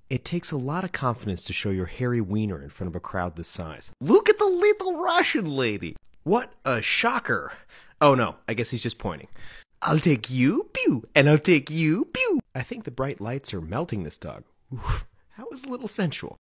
It takes a lot of confidence to show your hairy wiener in front of a crowd this size. Look at the little Russian lady! What a shocker! Oh no, I guess he's just pointing. I'll take you, pew, and I'll take you, pew! I think the bright lights are melting this dog. Oof, that was a little sensual.